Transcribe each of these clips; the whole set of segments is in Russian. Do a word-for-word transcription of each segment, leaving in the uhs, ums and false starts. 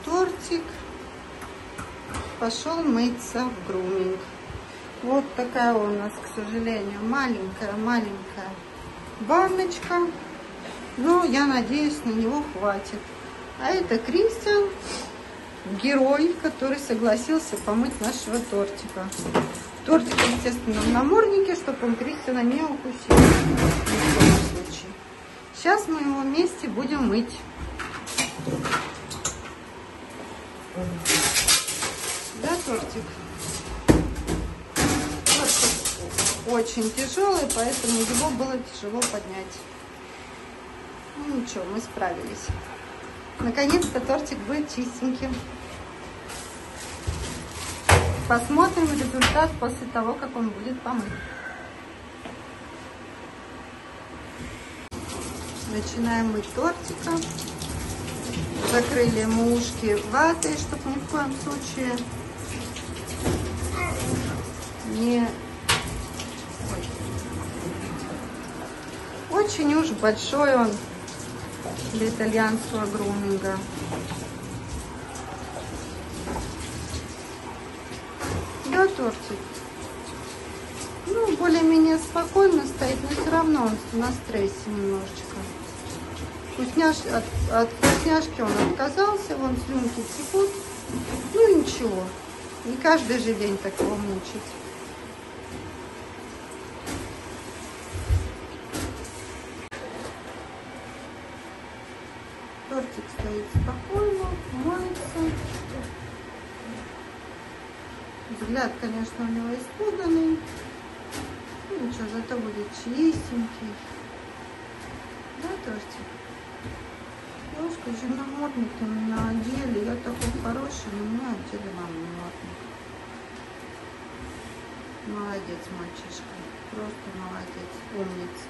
тортик. Пошел мыться в груминг. Вот такая у нас, к сожалению, маленькая-маленькая баночка. Но я надеюсь, на него хватит. А это Кристиан, герой, который согласился помыть нашего тортика. Тортик, естественно, в наморднике, чтобы он Кристиана не укусил. Ни в коем случае. Сейчас мы его вместе будем мыть. Да, тортик? Тортик очень тяжелый, поэтому его было тяжело поднять. Ну ничего, мы справились. Наконец-то тортик будет чистеньким. Посмотрим результат после того, как он будет помыт. Начинаем мыть тортика. Закрыли ему ушки ватой, чтобы ни в коем случае не... Ой. Очень уж большой он для итальянского груминга. Да, тортик? Ну, более-менее спокойно стоит, но все равно он на стрессе немножечко. Вкусняш... От, от вкусняшки он отказался, вон слюнки текут. Ну ничего, не каждый же день так его мучить. Тортик стоит спокойно, моется. Взгляд, конечно, у него испуганный. Ну ничего, зато будет чистенький. Да, тортик? Ложка же намордник на меня одели. Я такой хороший, но меня одели намордник. Молодец, мальчишка. Просто молодец. Умница.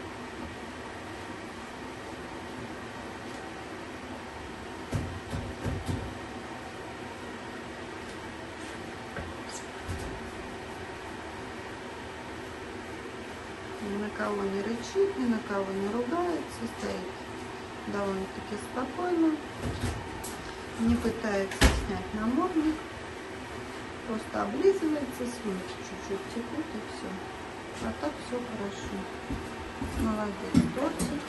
Ни на кого не рычит, ни на кого не ругается, стоит довольно-таки спокойно, не пытается снять намордник, просто облизывается, слюнки чуть-чуть текут и все. А так все хорошо. Молодец, тортик.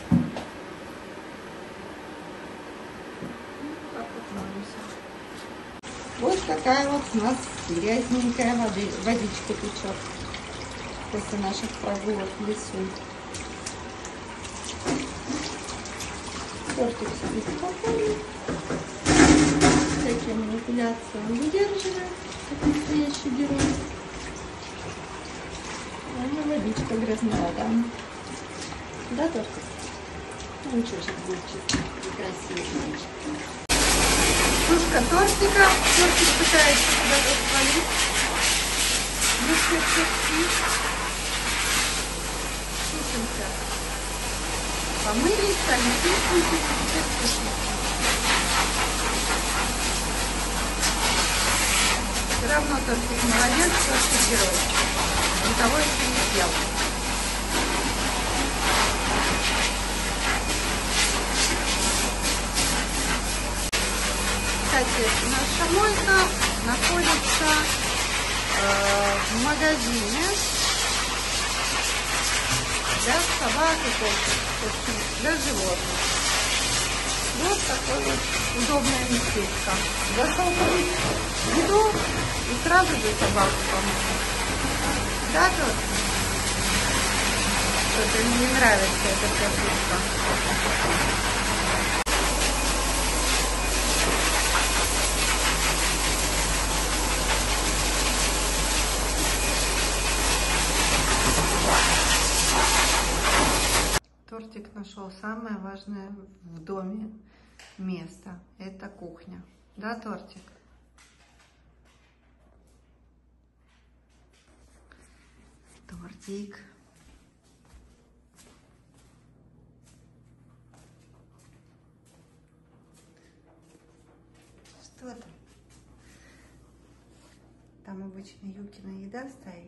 Так вот моемся. Вот такая вот у нас грязненькая воды, водичка течет после наших прогулок в лесу. Тортик сидит спокойно. Всякие манипуляции он выдерживает, как настоящий герой. А у меня водичка грязновата. Да, тортик? Ну ничего, сейчас будет чисто и красиво. Тушка тортика. Тортик пытается куда-то свалить. Ну что, что, Слушаемся. Помылись, стали чистенькие, теперь вкусненькие. Все равно тортик молодец, тортик герой. Никого еще не съел. Кстати, наша мойка находится э, в магазине для собак и кошек, для животных. Вот такое вот удобное местечко. Зашел купить еду и сразу же собаку помыть. Да, тут? Что-то мне не нравится эта картинка. Тортик нашел самое важное в доме место. Это кухня. Да, тортик? Тортик. Что там? Там обычно Юкина еда стоит,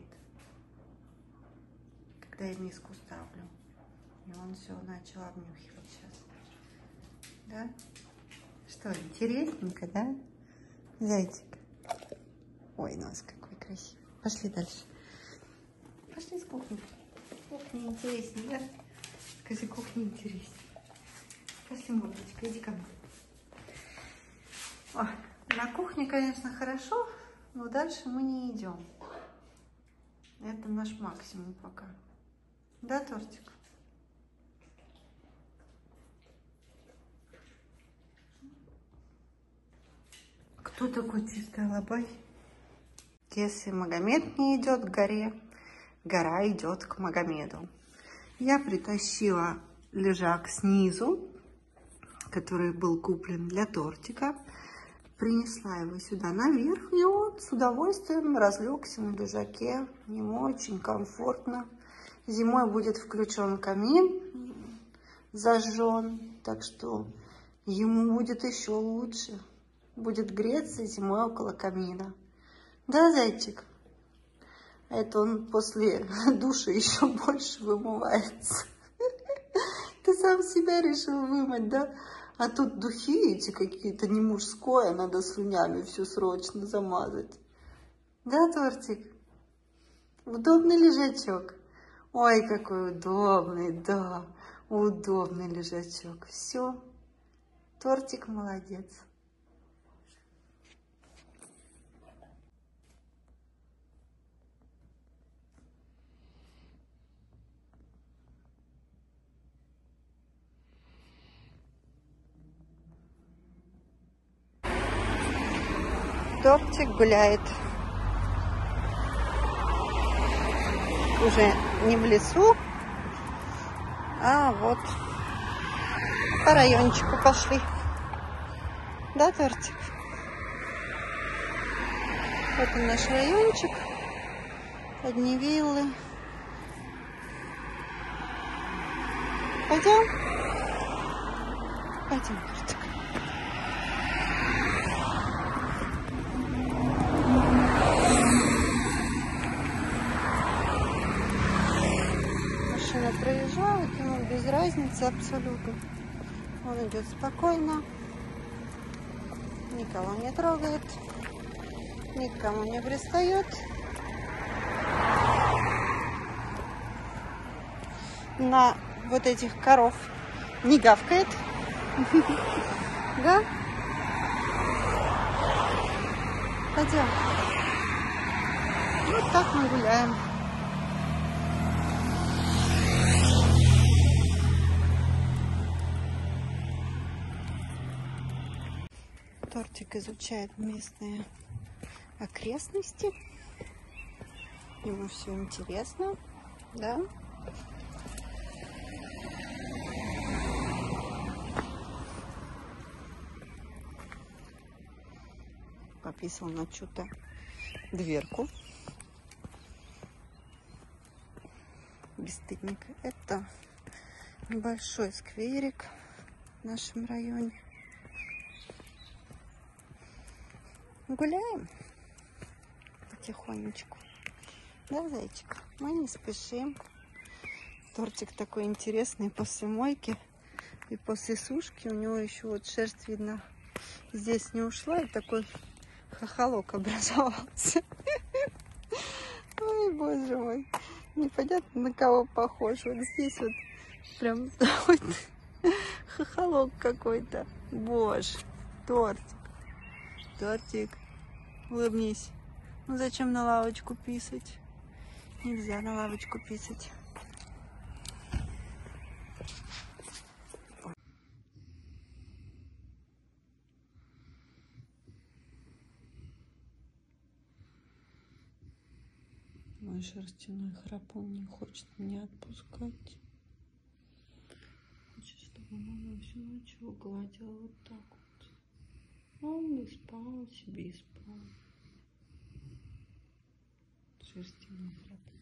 когда я миску ставлю. И он все начал обнюхивать сейчас. Да? Что Что, интересненько, да? Зайчик. Ой, нос какой красивый. Пошли дальше. Пошли с кухни. Кухня интереснее, да? Скажи, кухня интереснее. Пошли, мордочка, иди ко мне. О, на кухне, конечно, хорошо, но дальше мы не идем. Это наш максимум пока. Да, тортик? Кто такой чистый алабай? Если Магомед не идет к горе, гора идет к Магомеду. Я притащила лежак снизу, который был куплен для тортика. Принесла его сюда наверх, и он с удовольствием разлегся на лежаке. Ему очень комфортно. Зимой будет включен камин, зажжен, так что ему будет еще лучше. Будет греться зимой около камина. Да, зайчик? Это он после душа еще больше вымывается. Ты сам себя решил вымыть, да? А тут духи эти какие-то не мужское, надо слюнями все срочно замазать. Да, тортик? Удобный лежачок. Ой, какой удобный, да, удобный лежачок. Все, тортик молодец. Тортик гуляет. Уже не в лесу, а вот по райончику пошли. Да, тортик? Вот он наш райончик. Одни виллы. Пойдем? Пойдем, тортик. Проезжает, ему без разницы абсолютно. Он идет спокойно, никого не трогает, никому не пристает. На вот этих коров не гавкает. Да? Пойдем. Вот так мы гуляем. Тортик изучает местные окрестности. Ему все интересно, да? Пописал на чью-то дверку. Бесстыдненько. Это небольшой скверик в нашем районе. Гуляем потихонечку. Да, зайчик? Мы не спешим. Тортик такой интересный после мойки и после сушки. У него еще вот шерсть, видно, здесь не ушла. И такой хохолок образовался. Ой, боже мой. Непонятно, на кого похож. Вот здесь вот прям хохолок какой-то. Боже, тортик. Тортик, улыбнись. Ну зачем на лавочку писать? Нельзя на лавочку писать. Мой шерстяной храпун не хочет меня отпускать. Хочет, чтобы мама всю ночь его гладила вот так вот. Он бы спал себе и спал. Шерстяной храпун.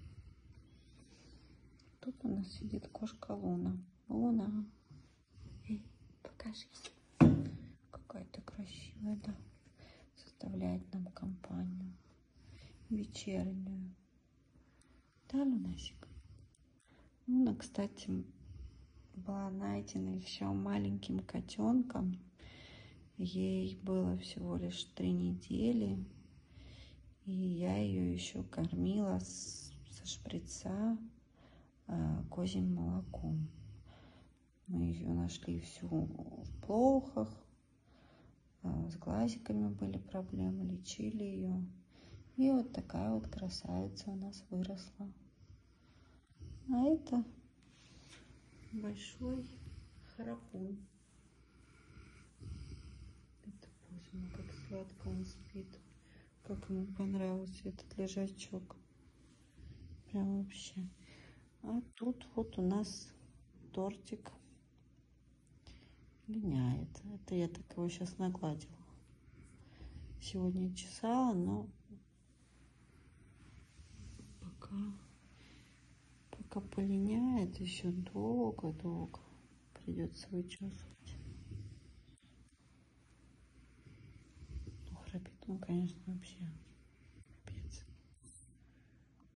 Тут у нас сидит кошка Луна. Луна. Эй, покажись. Какая ты красивая, да. Составляет нам компанию. Вечернюю. Да, Лунасик? Луна, кстати, была найдена еще маленьким котенком. Ей было всего лишь три недели. И я ее еще кормила с, со шприца э, козьим молоком. Мы ее нашли всю в плохах. С глазиками были проблемы, лечили ее. И вот такая вот красавица у нас выросла. А это большой храпун. Это, боже мой, как сладко он спит. Как ему понравился этот лежачок. Прям вообще. А тут вот у нас тортик линяет. Это я так его сейчас нагладила. Сегодня чесала, но пока, пока полиняет, еще долго-долго придется вычесывать. Ну, храпит он, конечно, вообще.